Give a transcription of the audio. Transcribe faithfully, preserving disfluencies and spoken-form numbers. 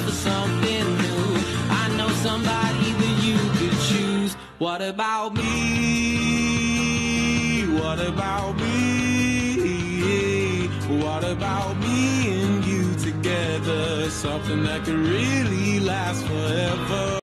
for something new. I know somebody that you could choose. What about me? What about me? What about me and you together? Something that could really last forever.